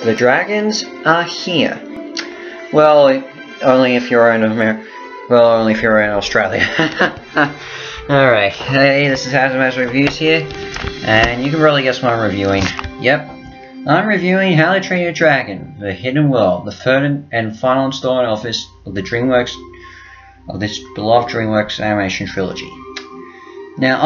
The dragons are here. Well, only if you're in America. Well, only if you're in Australia. Alright, hey, this is Hazardous Reviews here, and you can probably guess what I'm reviewing. Yep, I'm reviewing How to Train Your Dragon: The Hidden World, the third and final installment of this beloved DreamWorks animation trilogy. Now,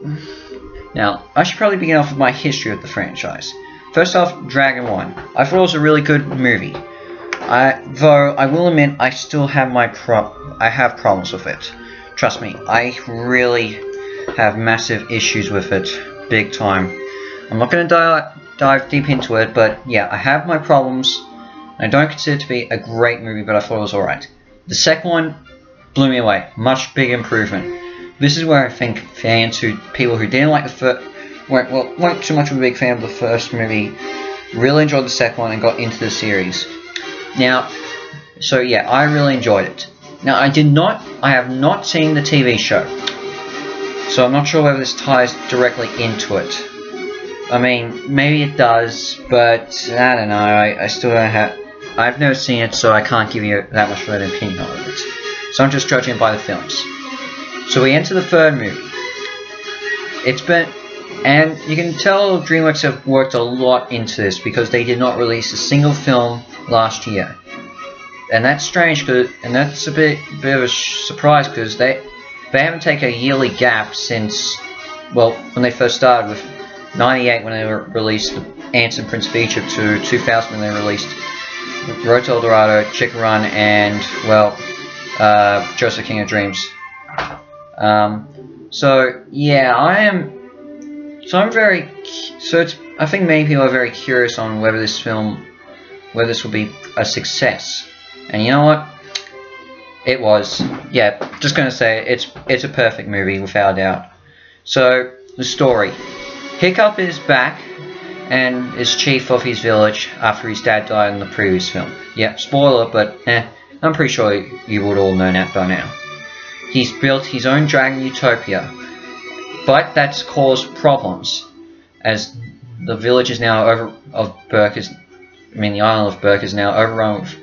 I should probably begin off with my history of the franchise. First off, Dragon 1. I thought it was a really good movie. Though I will admit, I still have problems with it. Trust me, I really have massive issues with it, big time. I'm not going to dive deep into it, but yeah, I have my problems. I don't consider it to be a great movie, but I thought it was alright. The second one blew me away. Much big improvement. This is where I think people who didn't like the first, weren't too much of a big fan of the first movie, really enjoyed the second one and got into the series. Now, so yeah, I really enjoyed it. Now, I have not seen the TV show, so I'm not sure whether this ties directly into it. I mean, maybe it does, but I don't know. I still don't have. I've never seen it, so I can't give you that much of an opinion on it. So I'm just judging it by the films. So we enter the third movie. And you can tell DreamWorks have worked a lot into this because they did not release a single film last year. And that's strange, and that's a bit of a surprise because they haven't taken a yearly gap since, well, when they first started with 98 when they released Ants and Prince of Egypt, to 2000 when they released Road to El Dorado, Chicken Run, and, well, Joseph King of Dreams. So yeah, I think many people are very curious on whether this will be a success. And you know what? It was. Yeah, just gonna say it's a perfect movie without a doubt. So the story: Hiccup is back and is chief of his village after his dad died in the previous film. Yeah, spoiler, but I'm pretty sure you would all know that by now. He's built his own dragon utopia, but that's caused problems, as the village is now the island of Berk is now overrun with,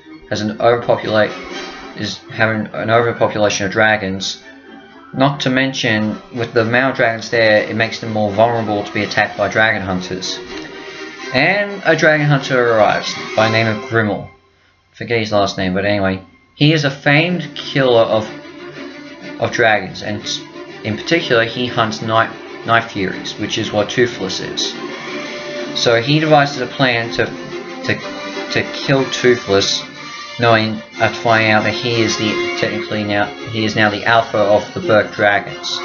having an overpopulation of dragons. Not to mention, with the male dragons there, it makes them more vulnerable to be attacked by dragon hunters. And a dragon hunter arrives by the name of Grimmel. Forget his last name, but anyway, he is a famed killer of dragons, and in particular, he hunts night furies, which is what Toothless is. So he devises a plan to kill Toothless, knowing finding out that he is now the alpha of the Berk dragons.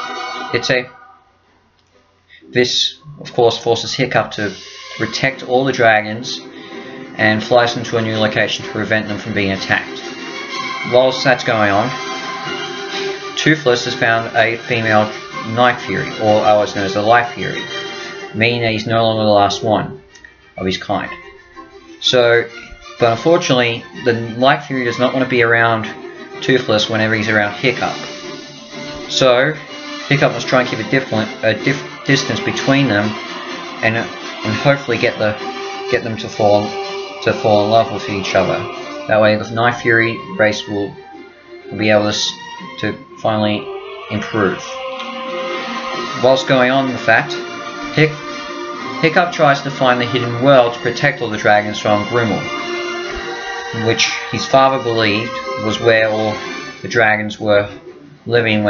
This of course forces Hiccup to protect all the dragons and flies them to a new location to prevent them from being attacked. Whilst that's going on, Toothless has found a female Night Fury, or otherwise known as the Life Fury, meaning that he's no longer the last one of his kind. But unfortunately, the Light Fury does not want to be around Toothless whenever he's around Hiccup. So Hiccup must try and keep a distance between them, and hopefully get them to fall in love with each other. That way, the Night Fury race will be able to finally improve. Whilst going on with that, Hiccup tries to find the hidden world to protect all the dragons from Grimmel, which his father believed was where all the dragons were living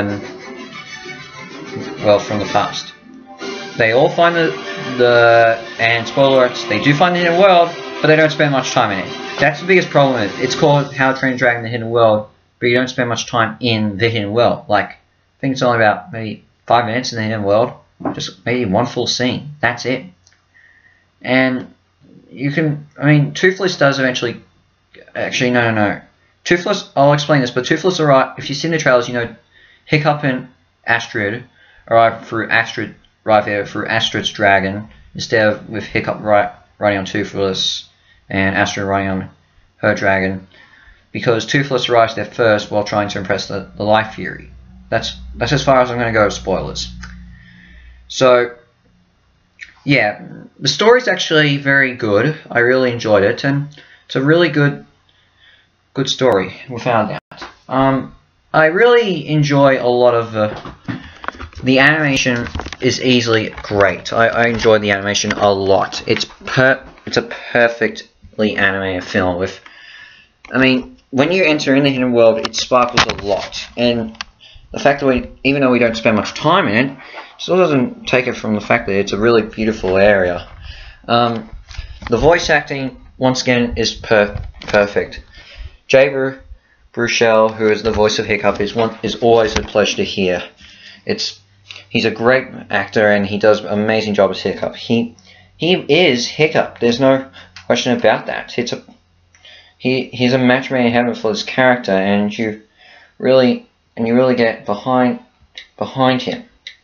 from the past. They all find and spoiler alerts, they do find the hidden world, but they don't spend much time in it. That's the biggest problem. It's called How to Train Your Dragon: The Hidden World, but you don't spend much time in the hidden world. Like, I think it's only about maybe 5 minutes in the hidden world, just maybe one full scene. That's it. And Toothless does eventually. Actually, no. Toothless. I'll explain this, but Toothless arrive. If you've seen the trailers, you know Hiccup and Astrid arrive there through Astrid's dragon, instead of with Hiccup riding on Toothless and Astrid riding on her dragon, because Toothless arrives there first while trying to impress the Life Fury. That's as far as I'm going to go with spoilers. So yeah, the story's actually very good. I really enjoyed it, and it's a really good story, without doubt. I really enjoy a lot of the animation is easily great. I enjoy the animation a lot. It's a perfectly animated film with, I mean, when you enter in the hidden world, it sparkles a lot, and the fact that even though we don't spend much time in it, still doesn't take it from the fact that it's a really beautiful area. The voice acting, once again, is perfect. Jay Baruchel, who is the voice of Hiccup, is always a pleasure to hear. He's a great actor, and he does an amazing job as Hiccup. He is Hiccup. There's no question about that. He's a match made in heaven for this character, and you really get behind him.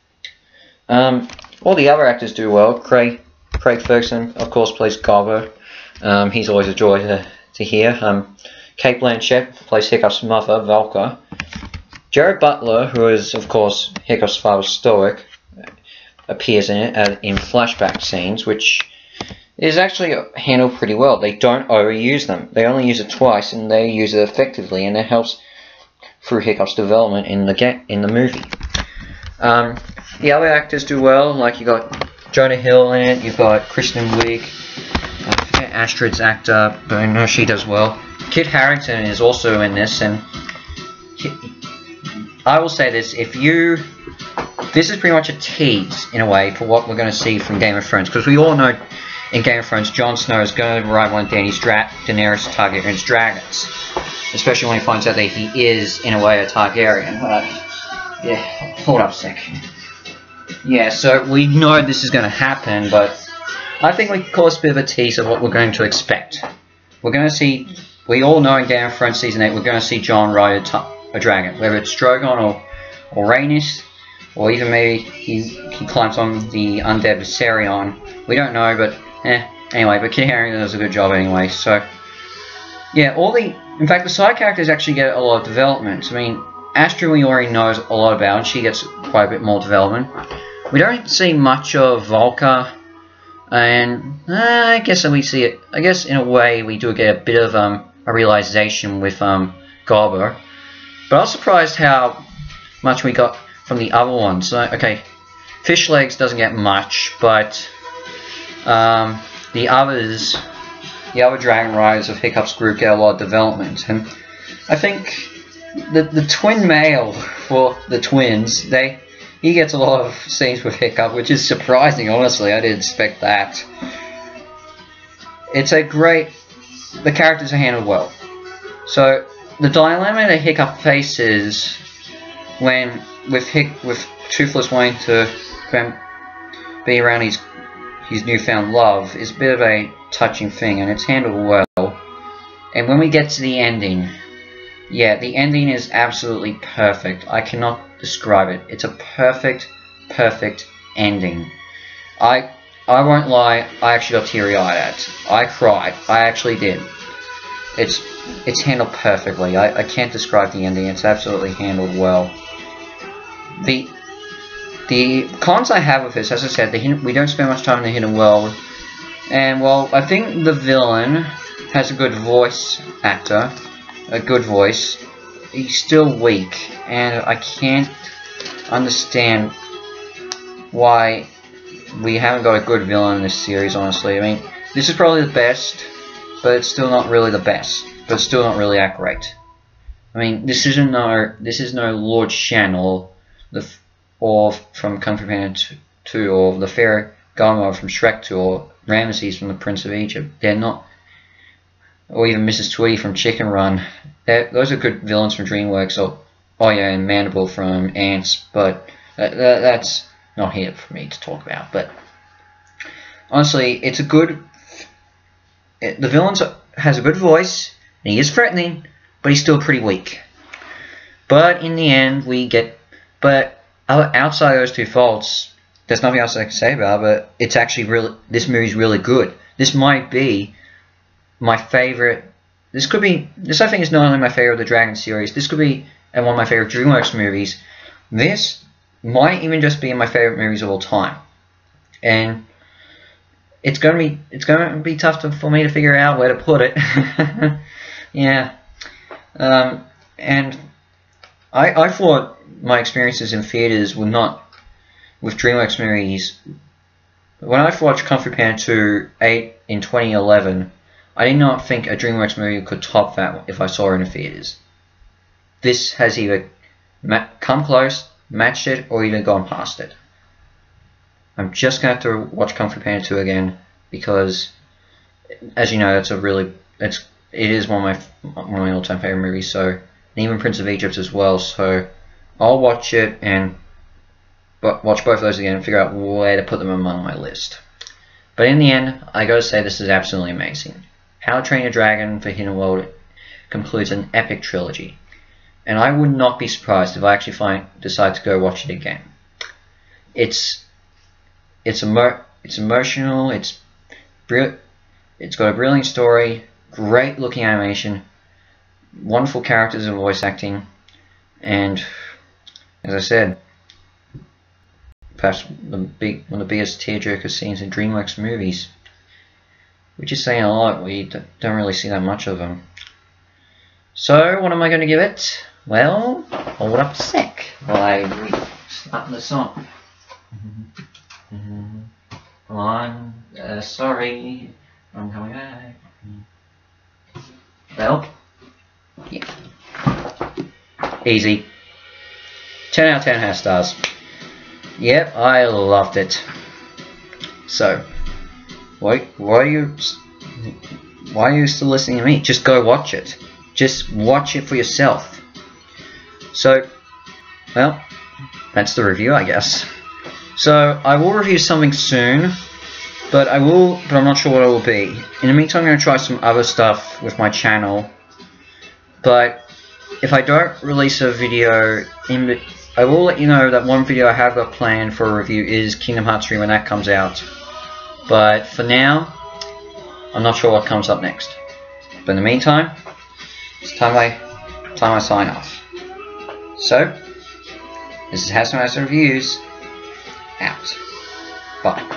All the other actors do well. Craig Ferguson, of course, plays Garbo. He's always a joy to hear. Kate Blanchett plays Hiccup's mother, Valka. Jared Butler, who is, of course, Hiccup's father, Stoic, appears in it in flashback scenes, which is actually handled pretty well. They don't overuse them. They only use it twice, and they use it effectively, and it helps through Hiccup's development in the movie. The other actors do well, like you got Jonah Hill in it, you've got Kristen Wiig, I forget Astrid's actor, but I know she does well. Kit Harington is also in this, and I will say this, this is pretty much a tease, in a way, for what we're going to see from Game of Thrones, because we all know in Game of Thrones, Jon Snow is going to ride one of Daenerys Targaryen's dragons, especially when he finds out that he is, in a way, a Targaryen. Yeah, hold up a second. Yeah, so we know this is going to happen, but I think we can call this a bit of a tease of what we're going to expect. We're going to see, we all know in Game of Thrones Season 8, we're going to see Jon ride a dragon, whether it's Drogon or Rhaenys, or even maybe he climbs on the undead Viserion. We don't know, but anyway, but Kit Harington does a good job anyway, so yeah, in fact, the side characters actually get a lot of development. I mean, Astrid we already know a lot about, and she gets quite a bit more development. We don't see much of Volker, and I guess we see it. I guess in a way we do get a bit of a realization with Garbo, but I was surprised how much we got from the other ones. So, okay, Fish Legs doesn't get much, but the other Dragon Riders of Hiccup's group get a lot of development, and I think the twin male for the twins, he gets a lot of scenes with Hiccup, which is surprising, honestly. I didn't expect that. The characters are handled well. So, the dilemma that Hiccup faces with Toothless wanting to be around his newfound love is a bit of a touching thing, and it's handled well. And when we get to the ending, yeah, the ending is absolutely perfect. I cannot describe it. It's a perfect ending. I won't lie, I actually got teary-eyed at it. I cried. I actually did. It's handled perfectly. I can't describe the ending. It's absolutely handled well. The cons I have with this, as I said, we don't spend much time in the hidden world, and while I think the villain has a good voice actor, a good voice, he's still weak, and I can't understand why we haven't got a good villain in this series, honestly. I mean, this is probably the best, but it's still not really the best, but it's still not really that great. I mean, this is no Lord Shen or from Kung Fu Panda 2, or the Fairy Godmother from Shrek 2, or Ramesses from The Prince of Egypt. They're not, or even Mrs. Tweety from Chicken Run. Those are good villains from DreamWorks, or oh yeah, and Mandible from Ants, but that's not here for me to talk about. But honestly, it's a good. The villain has a good voice, and he is threatening, but he's still pretty weak. But in the end, we get. But outside those two faults, there's nothing else I can say about it, but it's actually really. This movie's really good. This might be my favorite. This I think is not only my favorite of the Dragon series. This could be one of my favorite DreamWorks movies. This might even just be in my favorite movies of all time. And it's gonna be tough for me to figure out where to put it. Yeah, and I thought my experiences in theaters were not with DreamWorks movies. When I watched Kung Fu Panda 2 in 2011, I did not think a DreamWorks movie could top that if I saw it in the theaters. This has either come close, matched it, or even gone past it. I'm just going to have to watch Kung Fu Panda 2 again because, as you know, it is one of my all-time favorite movies. So, and even Prince of Egypt as well. So, I'll watch it and watch both of those again and figure out where to put them among my list. But in the end, I gotta say this is absolutely amazing. How to Train Your Dragon for Hidden World concludes an epic trilogy, and I would not be surprised if I actually decide to go watch it again. It's emotional. It's got a brilliant story, great looking animation, wonderful characters and voice acting, and as I said, perhaps one of the biggest tearjerker scenes in DreamWorks movies, which is saying a lot. We don't really see that much of them. So, what am I going to give it? Well, hold up a sec while I start the song. Come on, sorry, I'm coming back. Well, yeah, easy. 10 out of 10 half stars. Yep, I loved it. So, why are you still listening to me? Just go watch it. Just watch it for yourself. So, well, that's the review, I guess. So, I will review something soon, but I'm not sure what it will be. In the meantime, I'm going to try some other stuff with my channel. But if I don't release a video I will let you know that one video I have got planned for a review is Kingdom Hearts 3 when that comes out. But for now, I'm not sure what comes up next. But in the meantime, it's time I sign off. So, this is Hassan Reviews, out. Bye.